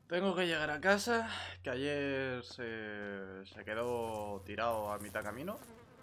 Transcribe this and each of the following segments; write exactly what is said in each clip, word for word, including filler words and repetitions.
Tengo que llegar a casa, que ayer se, se quedó tirado a mitad camino.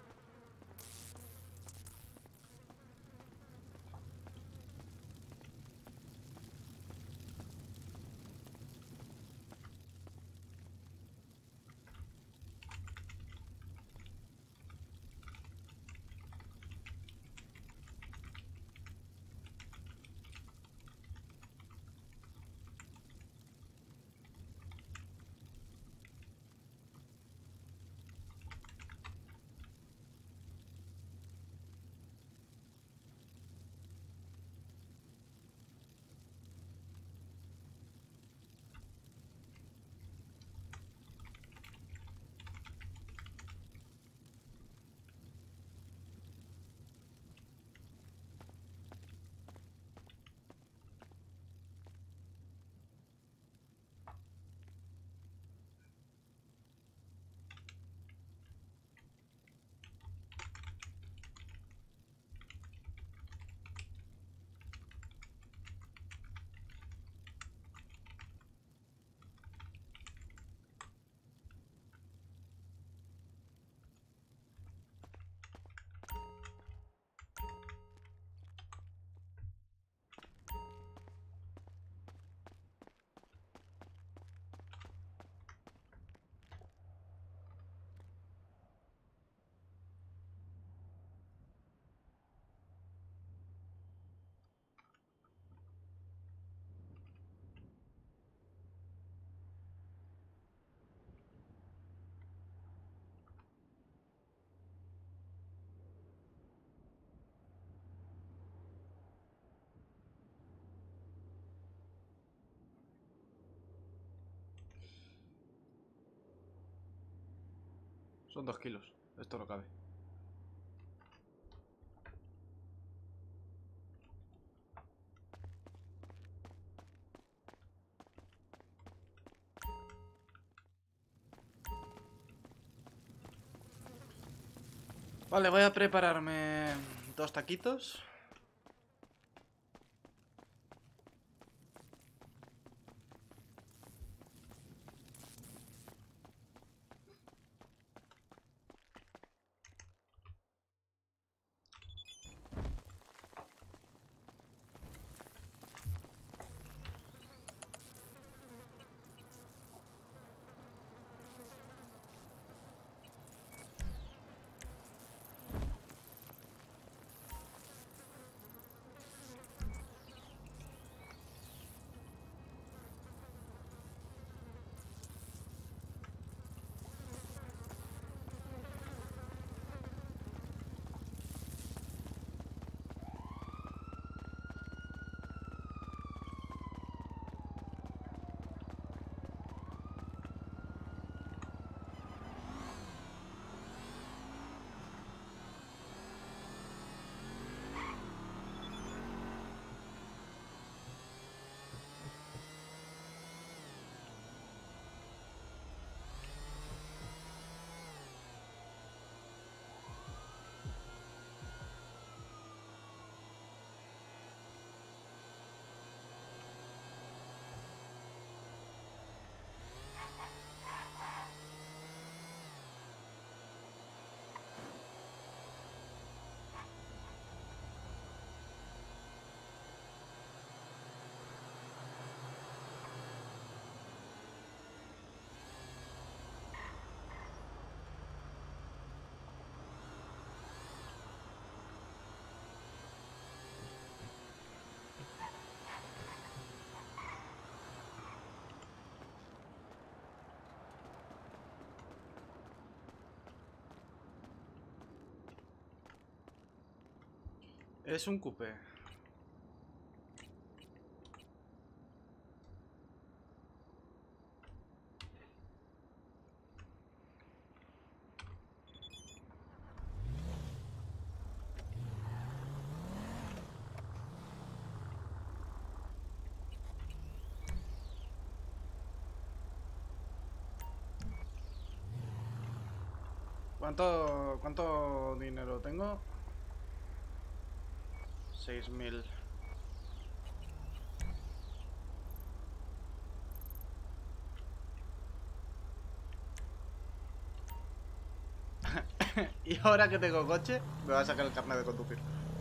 Son dos kilos, esto no cabe. Vale, voy a prepararme dos taquitos. Es un coupé. ¿Cuánto, cuánto dinero tengo? Seis mil. Y ahora que tengo coche, me va a sacar el carnet de conducir.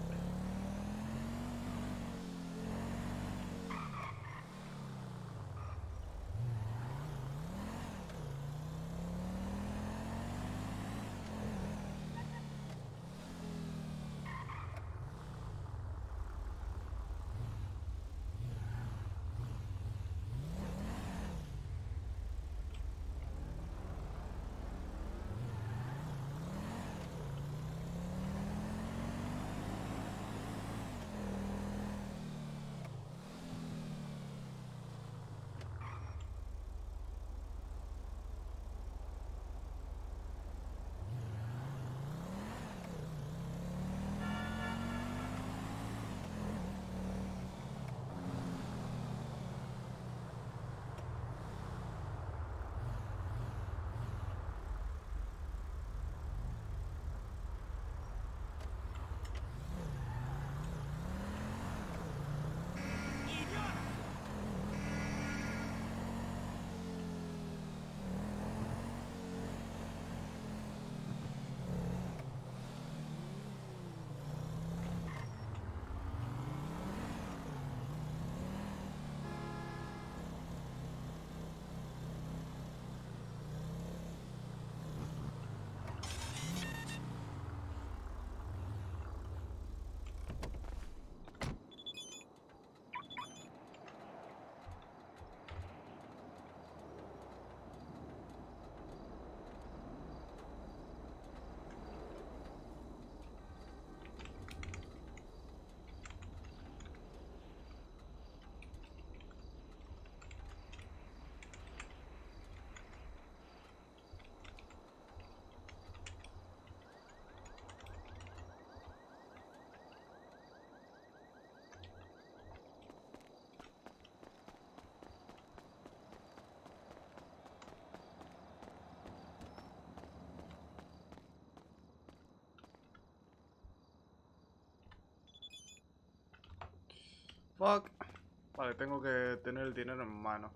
Fuck. Vale, tengo que tener el dinero en mano.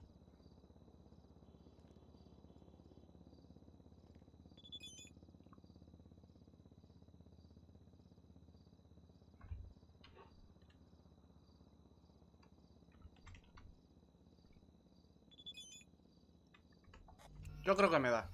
Yo creo que me da.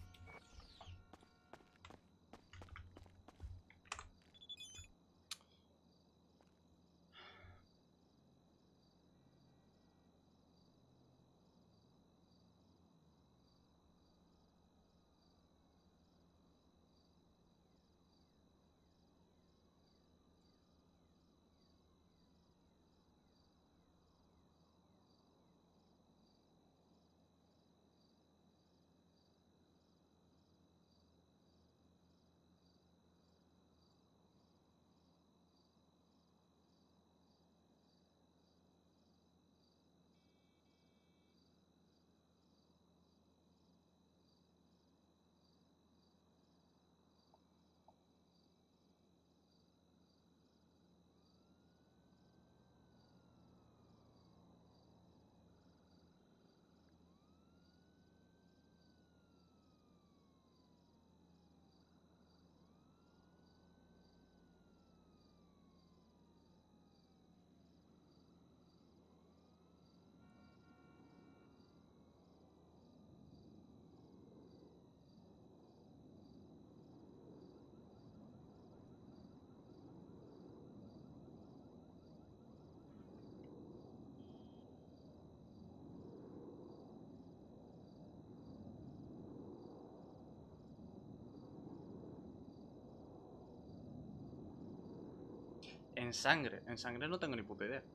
En sangre. En sangre no tengo ni puta idea.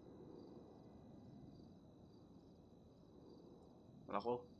Me la juego.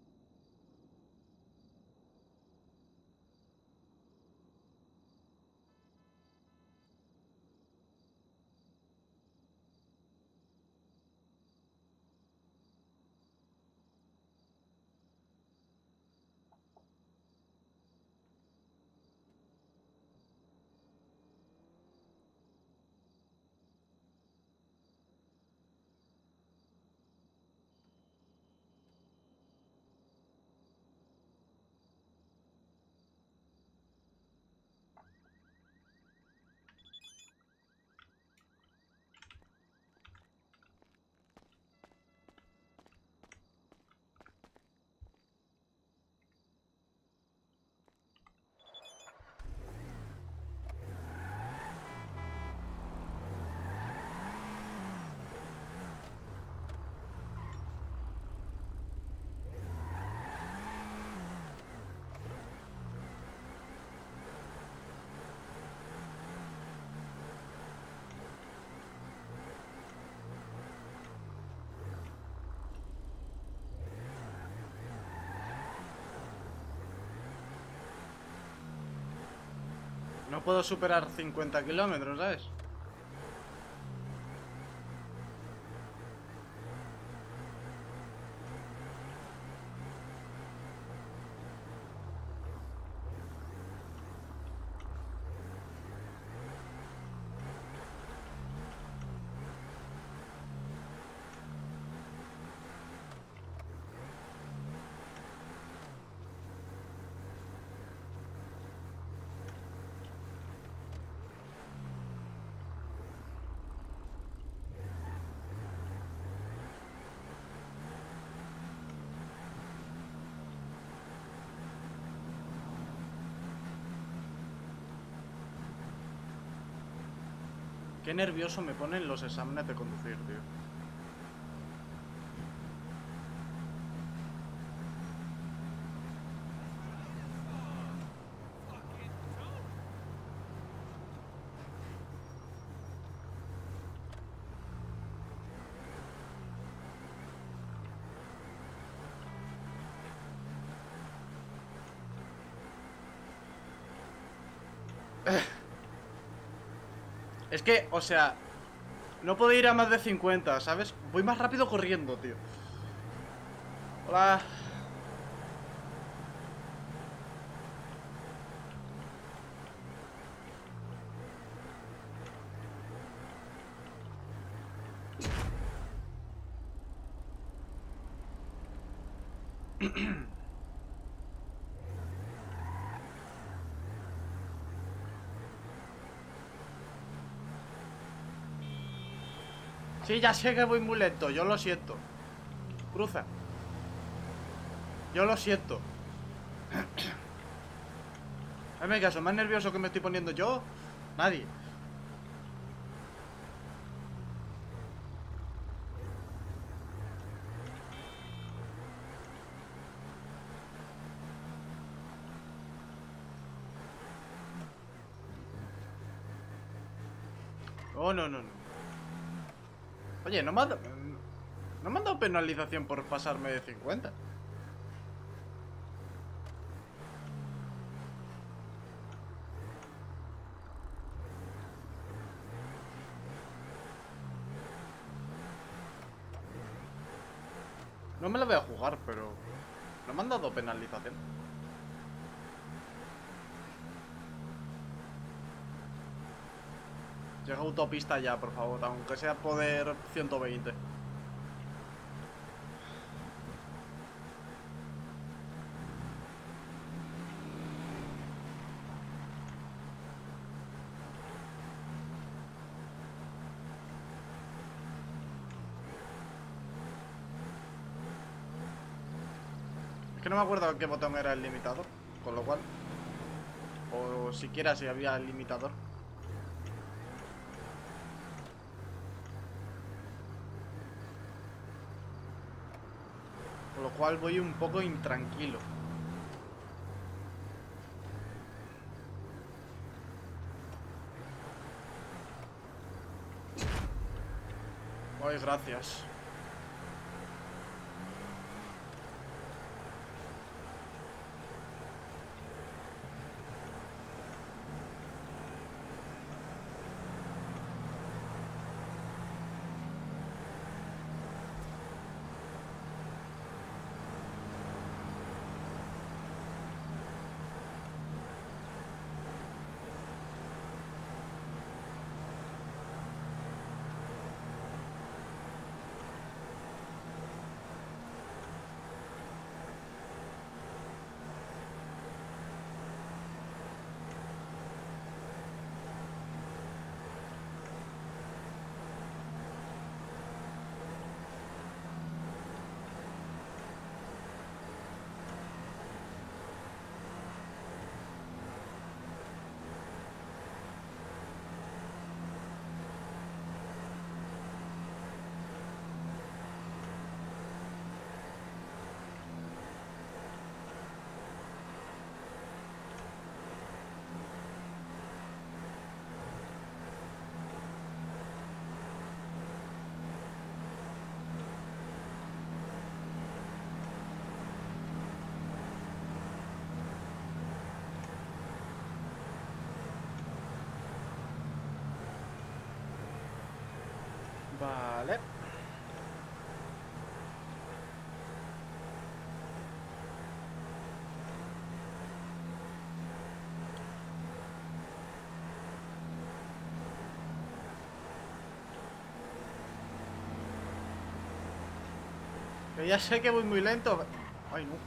No puedo superar cincuenta kilómetros, ¿sabes? Qué nervioso me ponen los exámenes de conducir, tío. Es que, o sea, no puedo ir a más de cincuenta, ¿sabes? Voy más rápido corriendo, tío. Hola. Sí, ya sé que voy muy lento, yo lo siento. Cruza. Yo lo siento. Hazme caso, más nervioso que me estoy poniendo yo, nadie. Oh, no, no, no. Oye, no me, ha, no me han dado penalización por pasarme de cincuenta. No me la voy a jugar, pero no me han dado penalización. Llega autopista ya, por favor, aunque sea poder ciento veinte. Es que no me acuerdo qué botón era el limitador, con lo cual... O siquiera si había el limitador. Con lo cual voy un poco intranquilo. Ay, gracias. Vale. Que ya sé que voy muy lento. Ay, no.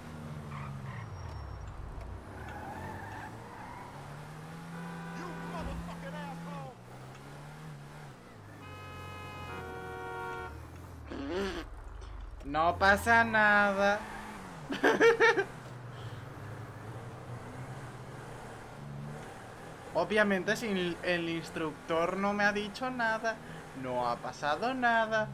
No pasa nada. Obviamente, si el, el instructor no me ha dicho nada, no ha pasado nada.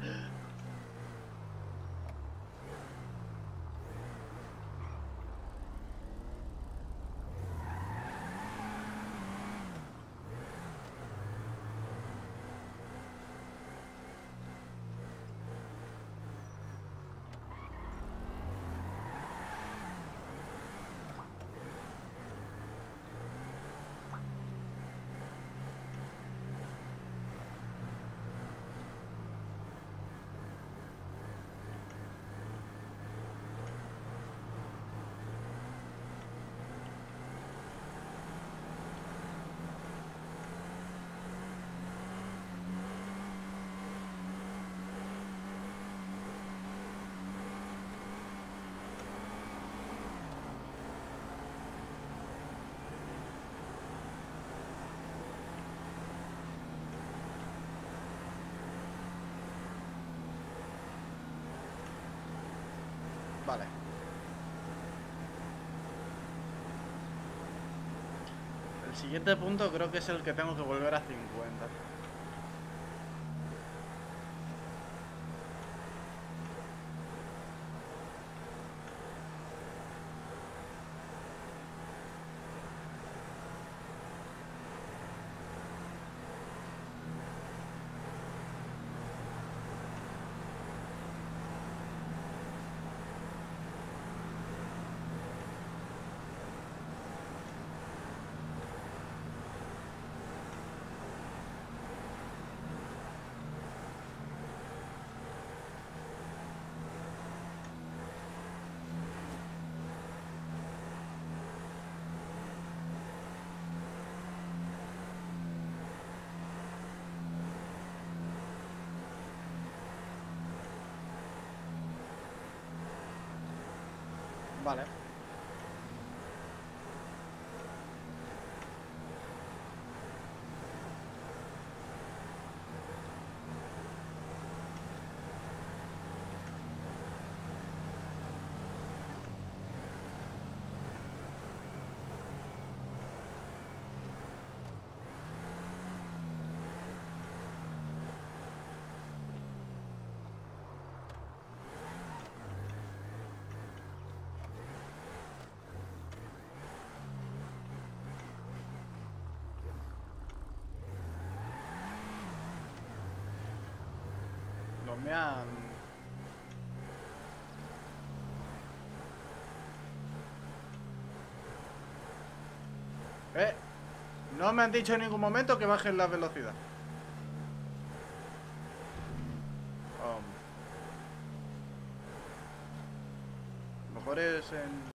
Vale. El siguiente punto creo que es el que tengo que volver a cincuenta. Vale. No me han... Eh, no me han dicho en ningún momento que bajen la velocidad. Um, mejor es en...